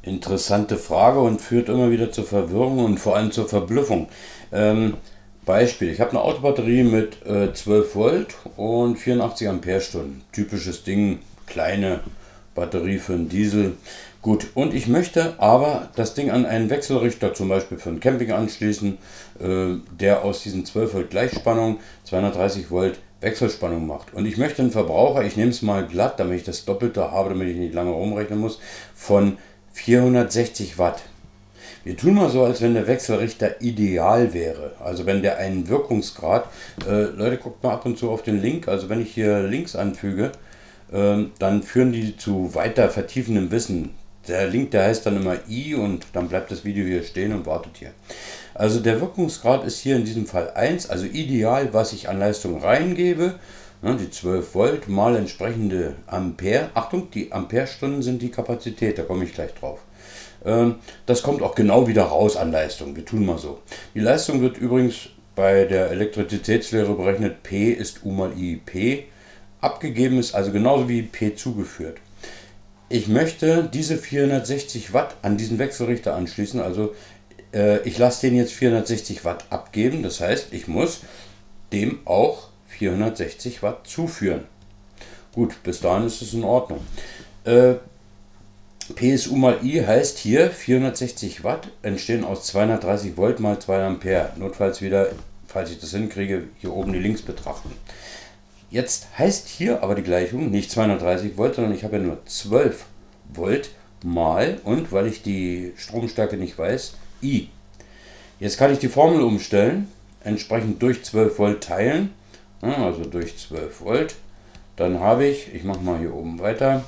Interessante Frage und führt immer wieder zur Verwirrung und vor allem zur Verblüffung. Ähm, Beispiel, ich habe eine Autobatterie mit 12 Volt und 84 Ampere-Stunden. Typisches Ding, kleine Batterie für einen Diesel. Gut, und ich möchte aber das Ding an einen Wechselrichter, zum Beispiel für einen Camping anschließen, der aus diesen 12 Volt Gleichspannung 230 Volt Wechselspannung macht. Und ich möchte einen Verbraucher, ich nehme es mal glatt, damit ich das Doppelte habe, damit ich nicht lange rumrechnen muss, von 460 Watt. Wir tun mal so, als wenn der Wechselrichter ideal wäre. Also wenn der einen Wirkungsgrad, Leute, guckt mal ab und zu auf den Link, also wenn ich hier Links anfüge, dann führen die zu weiter vertiefendem Wissen. Der Link, der heißt dann immer I und dann bleibt das Video hier stehen und wartet hier. Also der Wirkungsgrad ist hier in diesem Fall 1, also ideal, was ich an Leistung reingebe. Die 12 Volt mal entsprechende Ampere. Achtung, die Amperestunden sind die Kapazität, da komme ich gleich drauf. Das kommt auch genau wieder raus an Leistung. Wir tun mal so. Die Leistung wird übrigens bei der Elektrizitätslehre berechnet. P ist U mal I. P abgegeben ist also genauso wie P zugeführt. Ich möchte diese 460 Watt an diesen Wechselrichter anschließen. Also ich lasse den jetzt 460 Watt abgeben. Das heißt, ich muss dem auch 460 Watt zuführen. Gut, bis dahin ist es in Ordnung. P ist U mal I heißt hier 460 Watt entstehen aus 230 Volt mal 2 Ampere. Notfalls wieder, falls ich das hinkriege, hier oben die Links betrachten. Jetzt heißt hier aber die Gleichung nicht 230 Volt, sondern ich habe ja nur 12 Volt mal und, weil ich die Stromstärke nicht weiß, I. Jetzt kann ich die Formel umstellen, entsprechend durch 12 Volt teilen, also durch 12 Volt. Dann habe ich mache mal hier oben weiter,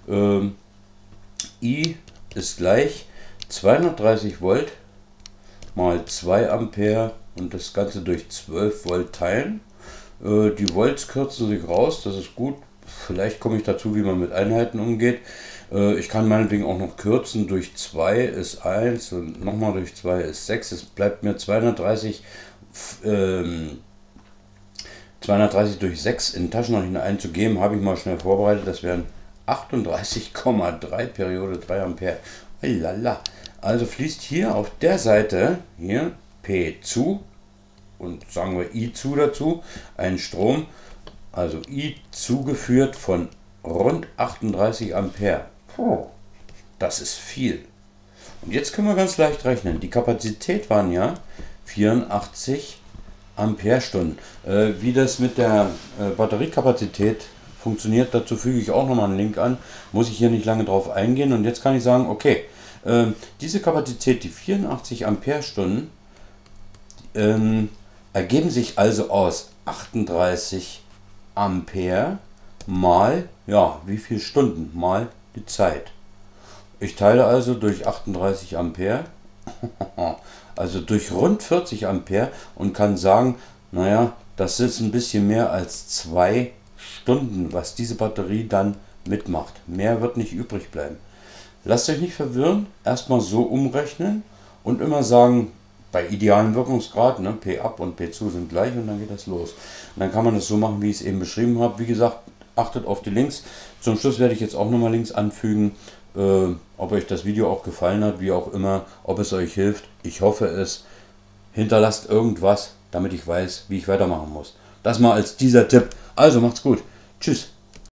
I ist gleich 230 Volt mal 2 Ampere und das Ganze durch 12 Volt teilen. Die Volts kürzen sich raus, das ist gut. Vielleicht komme ich dazu, wie man mit Einheiten umgeht. Ich kann meinetwegen auch noch kürzen. Durch 2 ist 1 und nochmal durch 2 ist 6. Es bleibt mir 230 durch 6 in Taschenrechner einzugeben. Habe ich mal schnell vorbereitet. Das wären 38,3 Periode 3 Ampere. Lala. Also fließt hier auf der Seite hier P zu und sagen wir I zu dazu, ein Strom, also I zugeführt von rund 38 Ampere. Das ist viel. Und jetzt können wir ganz leicht rechnen. Die Kapazität waren ja 84 Amperestunden. Wie das mit der Batteriekapazität funktioniert, dazu füge ich auch nochmal einen Link an. Muss ich hier nicht lange drauf eingehen. Und jetzt kann ich sagen, okay, diese Kapazität, die 84 Amperestunden, ergeben sich also aus 38 Ampere mal, ja, wie viele Stunden mal die Zeit. Ich teile also durch 38 Ampere, also durch rund 40 Ampere und kann sagen, naja, das ist ein bisschen mehr als 2 Stunden, was diese Batterie dann mitmacht. Mehr wird nicht übrig bleiben. Lasst euch nicht verwirren, erstmal so umrechnen und immer sagen, bei idealen Wirkungsgrad, ne, P ab und P zu sind gleich und dann geht das los. Und dann kann man das so machen, wie ich es eben beschrieben habe. Wie gesagt, achtet auf die Links. Zum Schluss werde ich jetzt auch nochmal Links anfügen, ob euch das Video auch gefallen hat, wie auch immer, ob es euch hilft. Ich hoffe es. Hinterlasst irgendwas, damit ich weiß, wie ich weitermachen muss. Das mal als dieser Tipp. Also macht's gut. Tschüss.